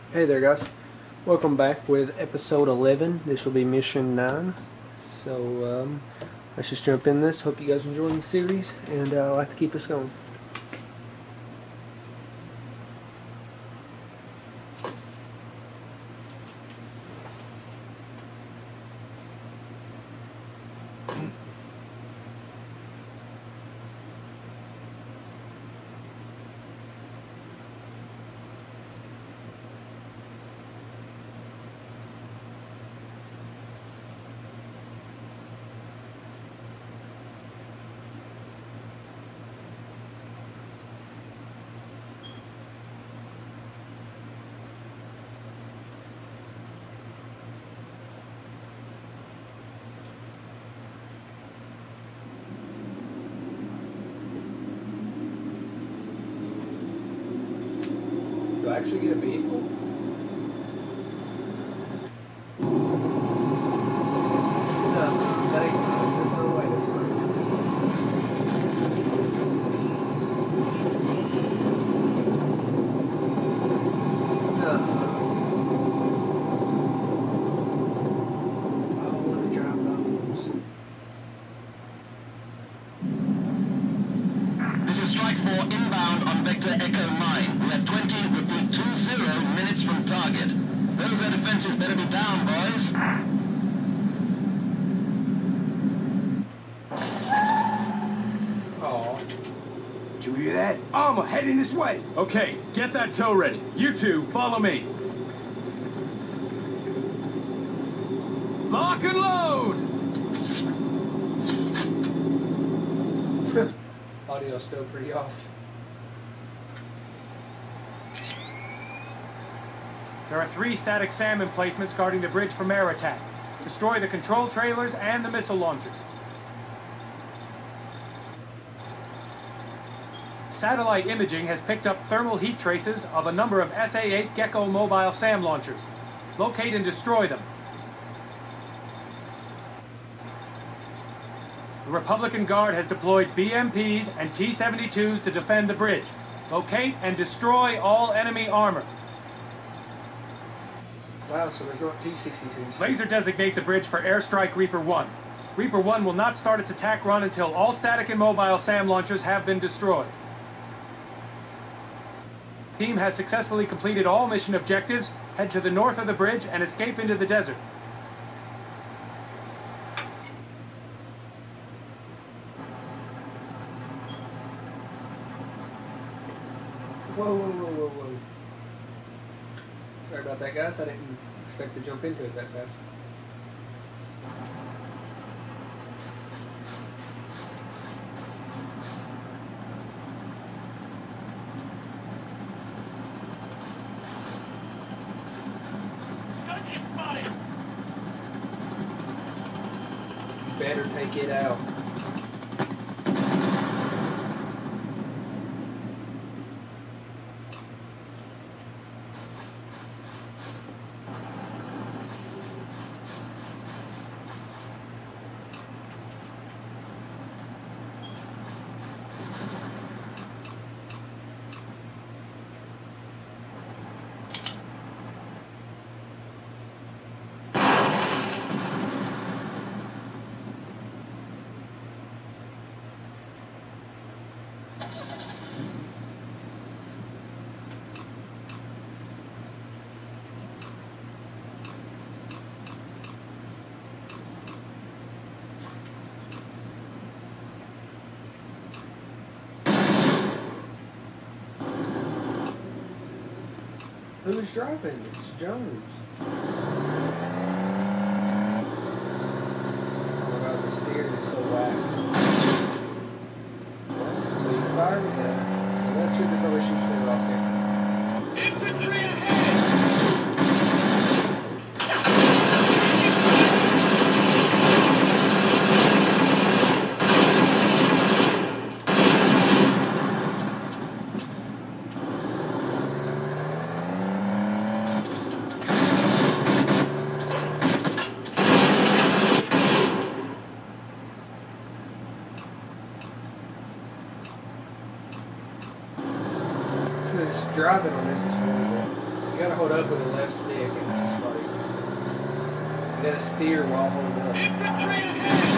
Hey there guys, welcome back with episode 11. This will be mission 9. So let's just jump in this. Hope you guys enjoying the series, and I'd like to keep us going. Do I actually get a vehicle? No, that ain't mine. There's no way that's mine. No. I don't want to drive those. This is Strike 4 inbound on Vector Echo 9. We have 20, repeat 20 minutes from target. Those air defenses better be down, boys. Oh. Did you hear that? Armor heading this way. Okay, get that tow ready. You two, follow me. Lock and load! Audio's still pretty off. There are 3 static SAM emplacements guarding the bridge from air attack. Destroy the control trailers and the missile launchers. Satellite imaging has picked up thermal heat traces of a number of SA-8 Gecko mobile SAM launchers. Locate and destroy them. The Republican Guard has deployed BMPs and T-72s to defend the bridge. Locate and destroy all enemy armor. Wow, so there's not T-62s. Laser designate the bridge for Airstrike Reaper 1. Reaper 1 will not start its attack run until all static and mobile SAM launchers have been destroyed. Team has successfully completed all mission objectives. Head to the north of the bridge and escape into the desert. Whoa, whoa, whoa, whoa, whoa. Sorry about that, guys. I didn't expect to jump into it that fast. Better take it out. Who's driving? It's Jones. Oh my god, the steering is so whack. Well, so you fire with that. So that's your probably shoots the rocket. Infantry ahead! Driving on this is really good. You gotta hold up with the left stick, and it's just like you gotta steer while holding up. Infantry ahead!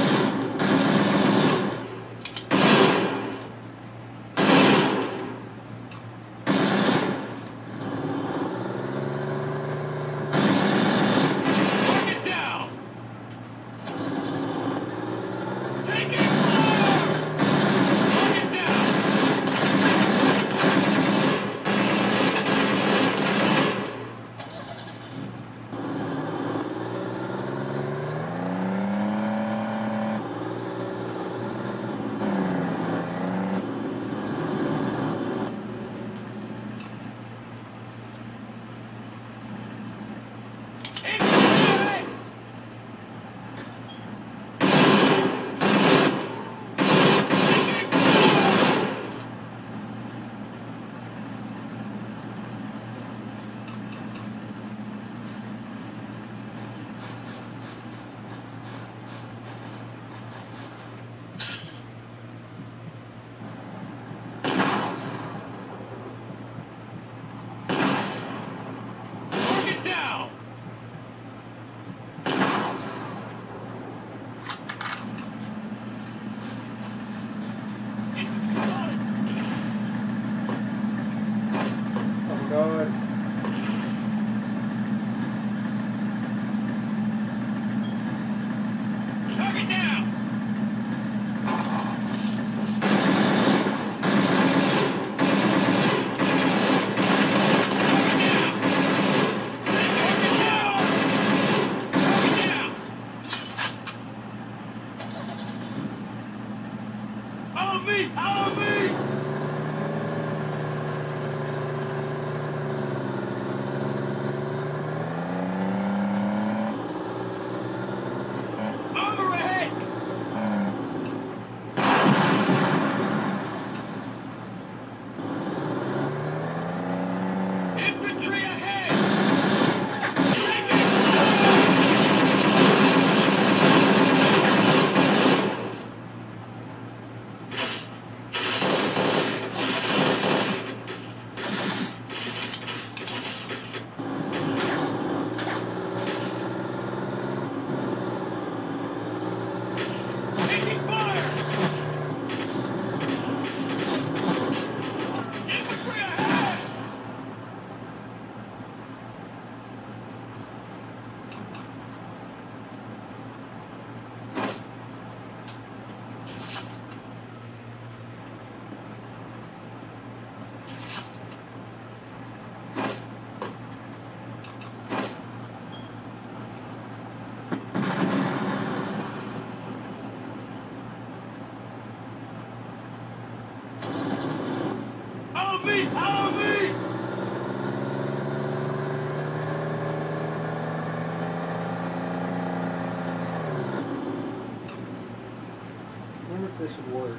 This would work.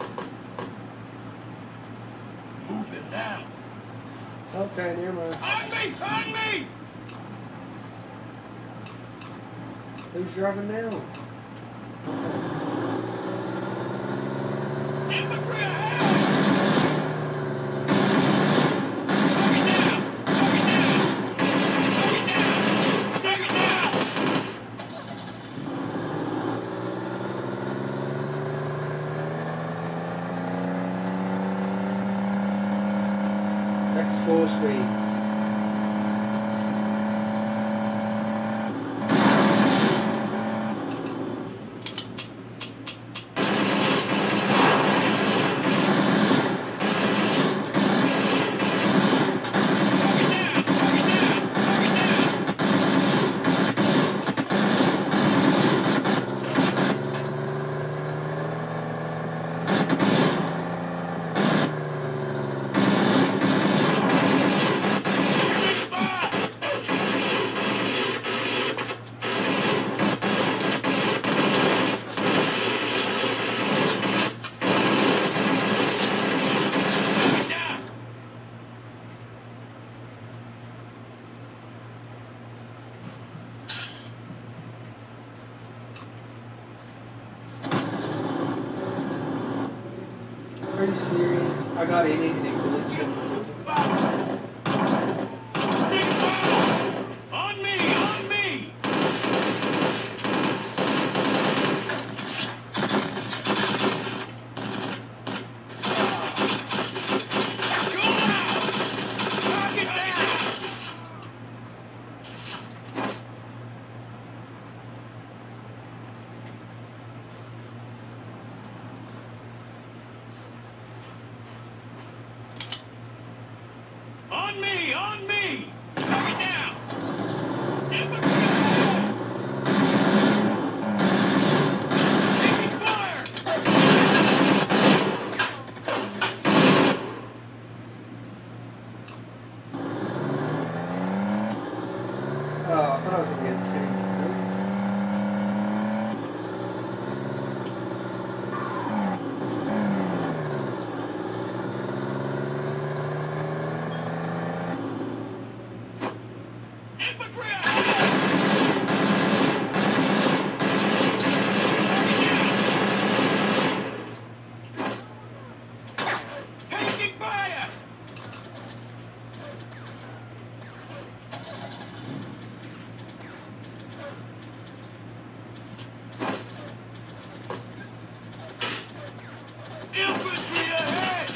Move it now. Okay, never mind. On me! On me! Who's driving now? Infantry ahead! Knock it down! Knock it down! Knock it down! Knock it down! That's full speed. Are you serious? I got in it and it glitched. on me! Target down! Infantry ahead! Taking fire! Oh, I thought I was going to get a tank. Infantry ahead! Taking fire! Infantry ahead!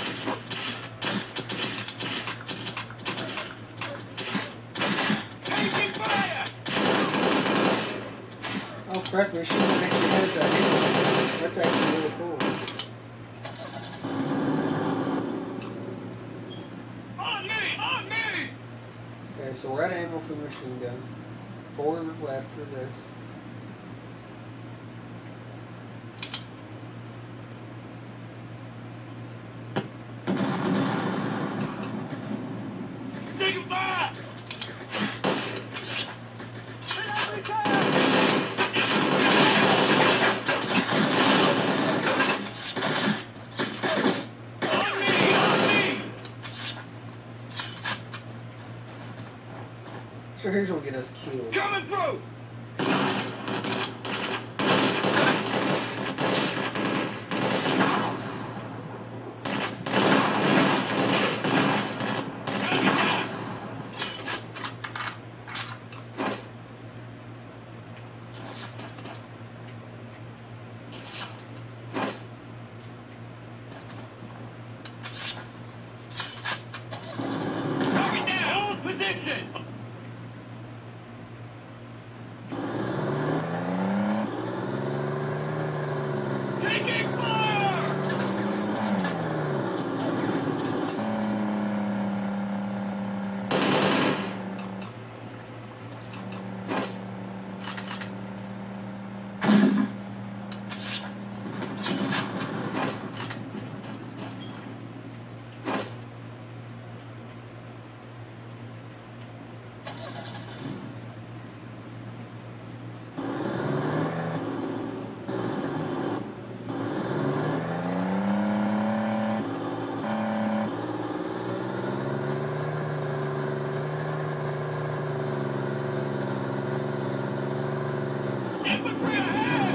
Taking fire! Oh, crap, my machine gun actually has that in it. That's actually really cool. On me! On me! Okay, so we're out of ammo for the machine gun. 4 left for this. Taking fire! On me! On me! So here's what will get us killed. Coming through! Coming down! Target down! Hold position! Taking fire! Infantry ahead!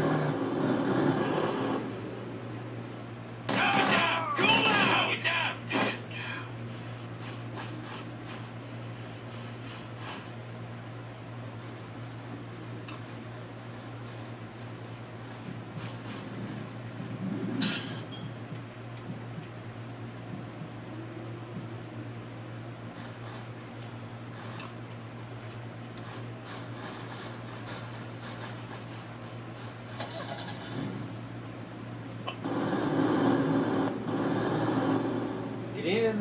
Target down! Go out! Target down! Get in.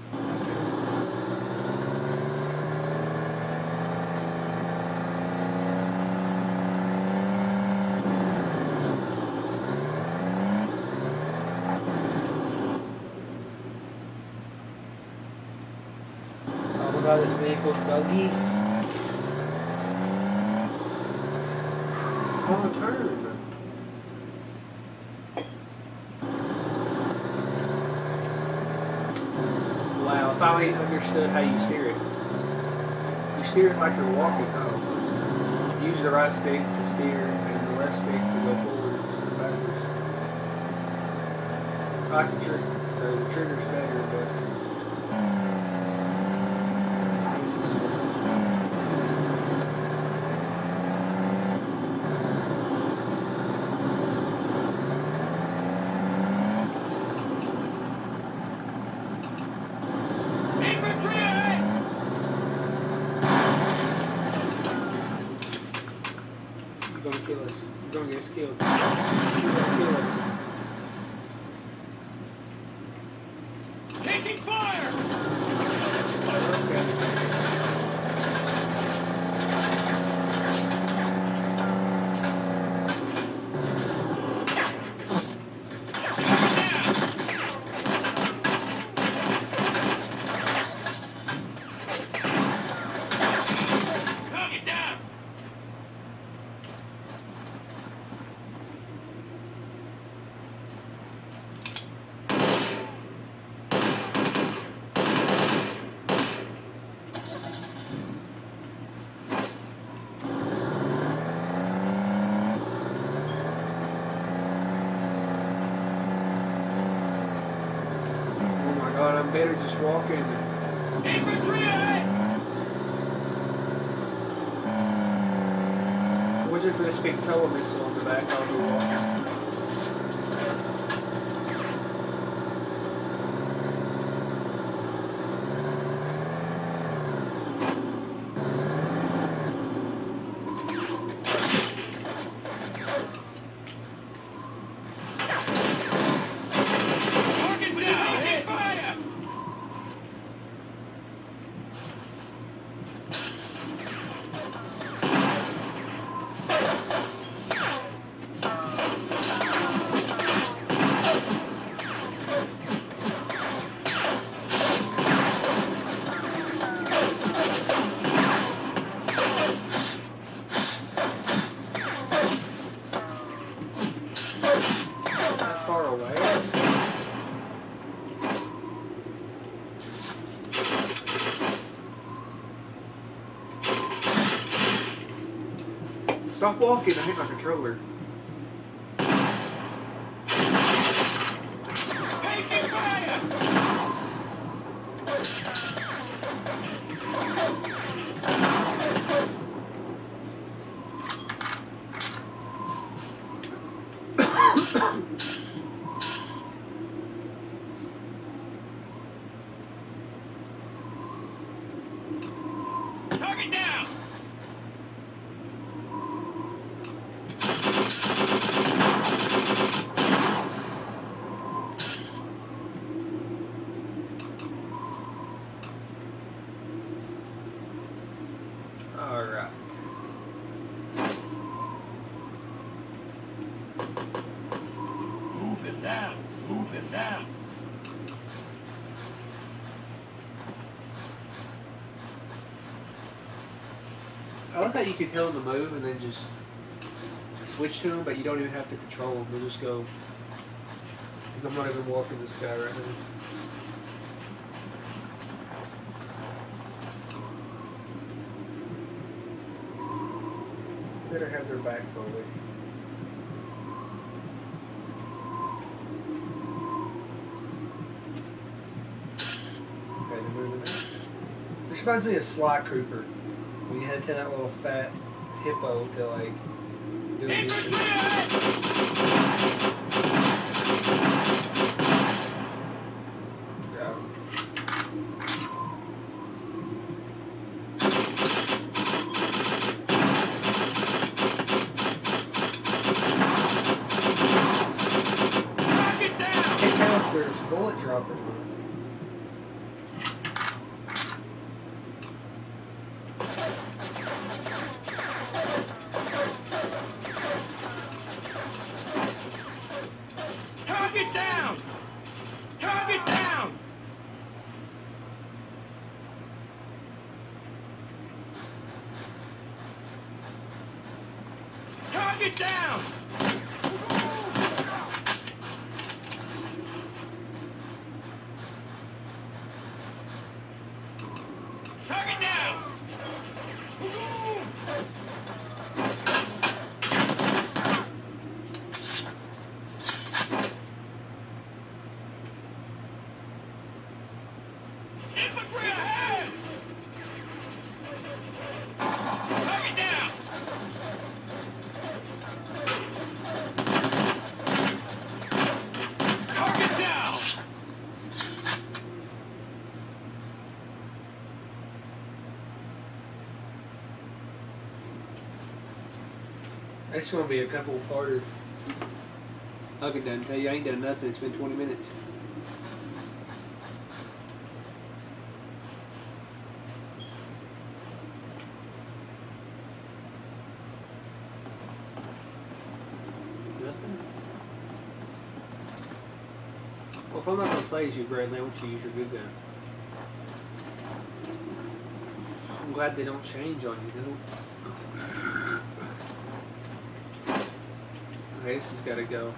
Oh my god, this vehicle's buggy. On the turn. Wow, I finally understood how you steer it. You steer it like you're walking home. Use the right stick to steer and the left stick to go forward or backwards. I like the trigger's better, but this is worse. Infantry ahead! You're gonna kill us. You're gonna get us killed. You're gonna kill us. Taking fire! walking. Was it for this big tower missile on the back? I'll be walking. Stop walking, I hit my controller. Target down! Alright. Move it down. Move it down. I like how you can tell them to move and then just switch to them, but you don't even have to control them. They'll just go. Because I'm not even walking this guy right now. Better have their back forward. Okay, they're moving there. This reminds me of Sly Cooper. When you had to tell that little fat hippo to like do a mission. Bullet dropper. Target down! Target down! Target down! Target down! Infantry ahead! Target down! Target down! That's gonna be a couple parter. I can done tell you I ain't done nothing. It's been 20 minutes. Nothing. Well, if I'm not gonna play as you, Bradley, I want you to use your good gun. I'm glad they don't change on you, though. Okay, this has got to go.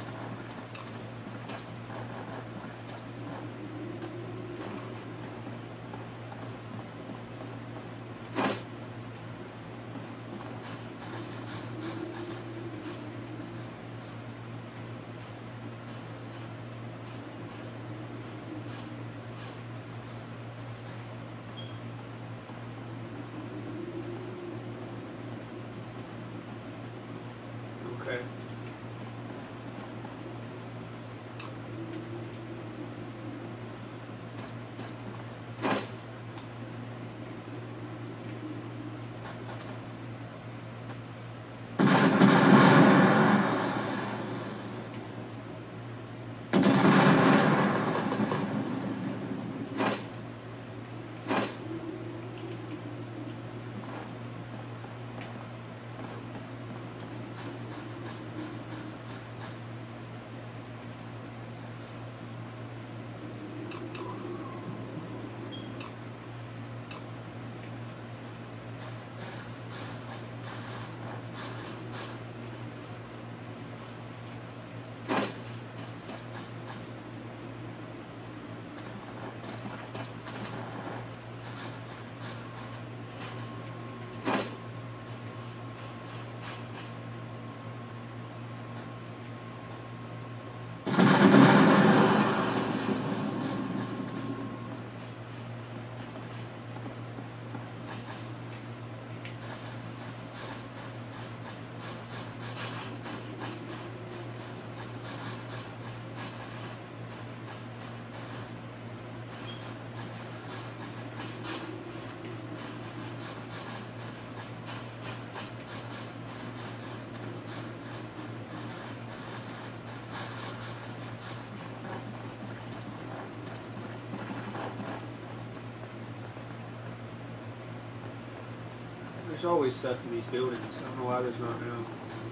There's always stuff in these buildings. I don't know why there's not now.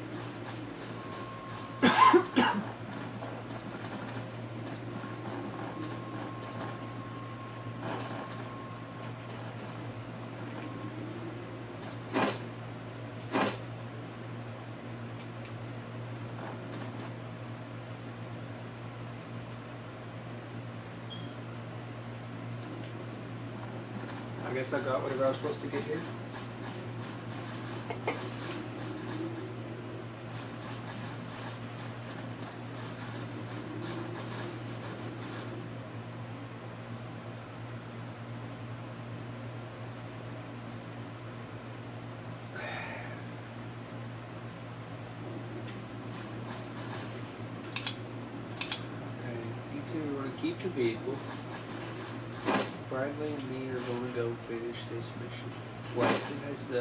I guess I got whatever I was supposed to get here. Okay, you two are going to keep the vehicle. Bradley and me are going to go finish this mission. Wait, who has the...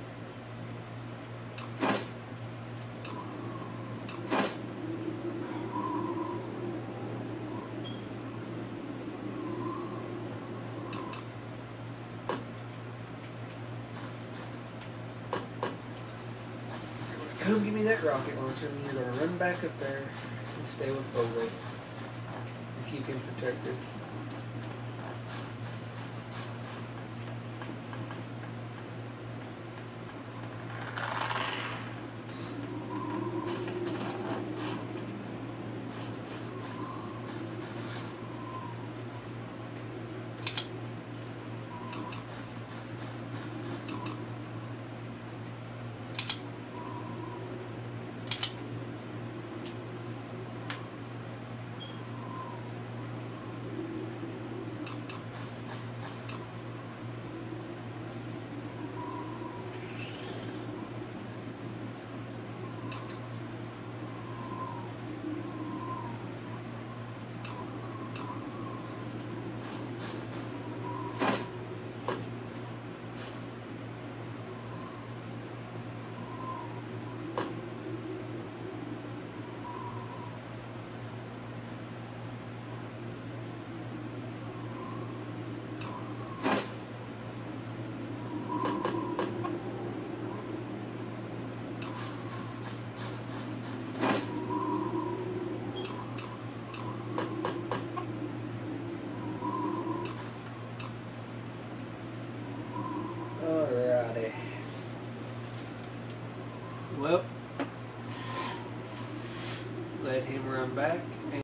Come give me that rocket launcher and you're going to run back up there and stay with Foley and keep him protected.